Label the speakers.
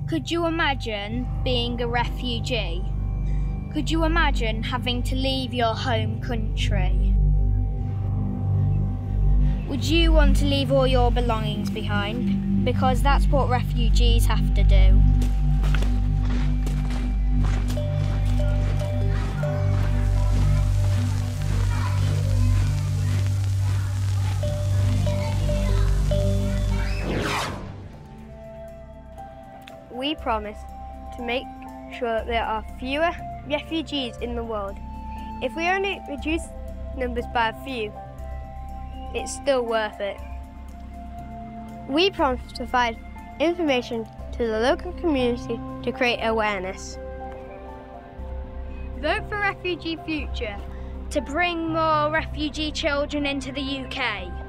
Speaker 1: Could you imagine being a refugee? Could you imagine having to leave your home country? Would you want to leave all your belongings behind? Because that's what refugees have to do.
Speaker 2: We promise to make sure there are fewer refugees in the world. If we only reduce numbers by a few, it's still worth it. We promise to provide information to the local community to create awareness.
Speaker 1: Vote for Refugee Future to bring more refugee children into the UK.